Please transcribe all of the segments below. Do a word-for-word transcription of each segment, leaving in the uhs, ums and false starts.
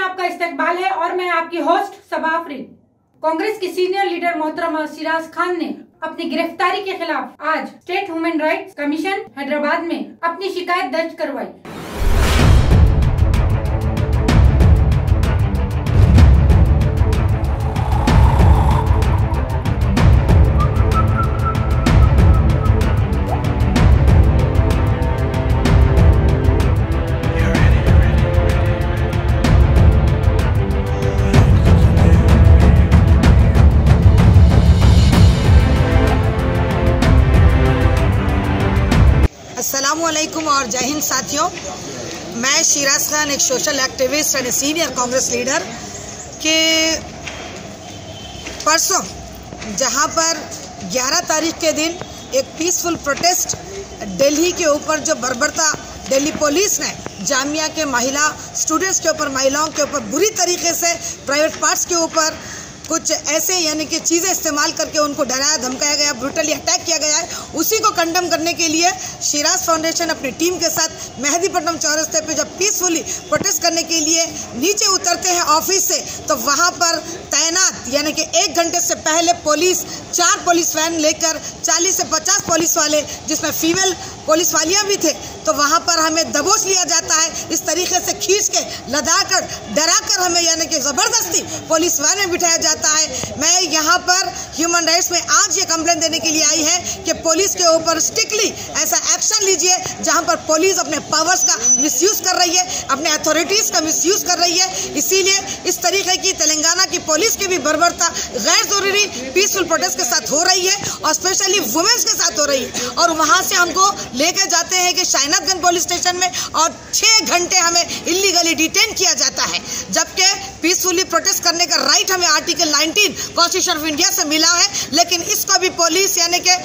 आपका इस्तकबाल है और मैं आपकी होस्ट सबा आफरीन। कांग्रेस की सीनियर लीडर मोहतरमा शिराज खान ने अपनी गिरफ्तारी के खिलाफ आज state human rights commission Hyderabad में अपनी शिकायत दर्ज करवाई। अस्सलामुअलैकुम और जय हिंद साथियों। मैं शिराज खान, एक social activist and senior Congress leader के परसों जहां पर ग्यारह तारीख के दिन एक पीसफुल प्रोटेस्ट दिल्ली के ऊपर जो बर्बरता दिल्ली पुलिस ने जामिया के महिला स्टूडेंट्स के ऊपर, महिलाओं के ऊपर बुरी तरीके से प्राइवेट पार्ट्स के ऊपर कुछ ऐसे यानी कि चीज़ें इस्तेमाल करके उनको डराया धमकाया गया, ब्रूटली अटैक किया गया है, उसी को कंडेम करने के लिए शिराज फाउंडेशन अपनी टीम के साथ मेहदीपट्टनम चौरस्ते पे जब पीसफुली प्रोटेस्ट करने के लिए नीचे उतरते हैं ऑफिस से, तो वहाँ पर तैनात यानी कि एक घंटे से पहले पुलिस चार पुलिस वैन लेकर चालीस से पचास पुलिस वाले, जिसमें फीमेल पुलिस वालियाँ भी थे, तो वहाँ पर हमें दबोच लिया जाता है। इस तरीके से खींच के लदा कर डरा कर हमें यानी कि ज़बरदस्ती पुलिस वैन में बिठाया जाता है। मैं यहाँ पर ह्यूमन राइट्स में आज ये कंप्लेंट देने के लिए आई है कि पुलिस के ऊपर स्ट्रिक्टली ऐसा एक्शन लीजिए जहाँ पर पुलिस अपने पावर्स का मिसयूज़ कर रही है, अपने अथॉरिटीज़ का मिसयूज़ कर रही है। इसीलिए इस तरीके की तेलंगाना की पुलिस की भी बर्बरता गैर ज़रूरी पीसफुल प्रोटेस्ट के साथ हो रही है और स्पेशली वुमेन्स के साथ हो रही है। और वहाँ से हमको लेके जाते हैं कि शायनाथगंज पुलिस स्टेशन में और छः घंटे हमें इलीगली डिटेन किया जाता है, जबकि पीसफुली प्रोटेस्ट करने का राइट हमें article nineteen constitution of India से मिला है, लेकिन इसको भी पुलिस यानी कि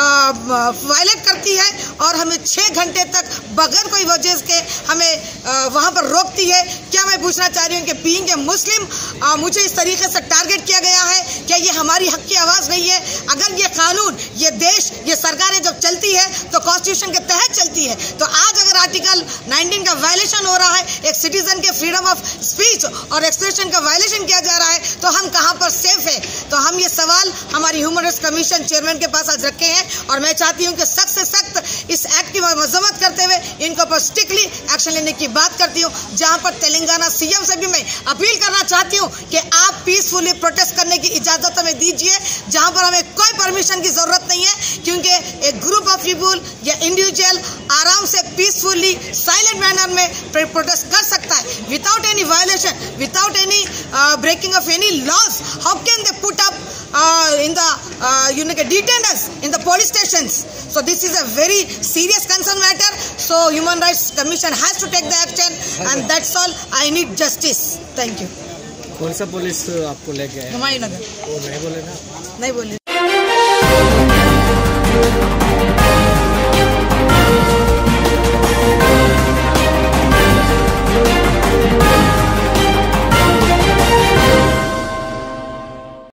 वायलेट करती है और हमें छः घंटे तक बगैर कोई वजह के हमें वहाँ पर रोकती है। क्या मैं पूछना चाह रही हूँ कि बीइंग ए मुस्लिम आ, मुझे इस तरीके से टारगेट किया गया है? क्या ये हमारी हक की आवाज़ नहीं है? अगर ये कानून, ये देश, ये सरकारें जब चलती है तो कॉन्स्टिट्यूशन के तहत चलती है, तो आज अगर आर्टिकल नाइनटीन का वायलेशन हो रहा है, एक सिटीजन के फ्रीडम ऑफ स्पीच और एक्सप्रेशन का वायलेशन किया जा रहा है, तो हम कहाँ पर सेफ है? तो हम ये सवाल हमारी ह्यूमन राइट्स कमीशन चेयरमैन के पास आज रखे हैं और मैं चाहती हूँ कि सख्त से सख्त इस एक्ट की मजम्मत करते हुए इनको पर स्ट्रिक्टली एक्शन लेने की बात करती हूँ। जहाँ पर तेलंगाना सीएम से भी मैं अपील करना चाहती हूँ कि आप पीसफुली प्रोटेस्ट करने की इजाज़त हमें दीजिए, जहाँ पर हमें कोई परमिशन की ज़रूरत नहीं है, क्योंकि एक ग्रुप ऑफ पीपुल या इंडिविजुअल आराम से पीसफुली साइलेंट मैनर में प्रोटेस्ट कर सकता है without any violation, without any breaking of any laws. How can they put up in the uh, you know detain us in the police stations? So this is a very serious concern matter, so Human Rights Commission has to take the action and that's all. I need justice. Thank you. कौन सा police आपको लेके आया? हुमायूं नगर। वो नहीं बोले ना? नहीं बोले।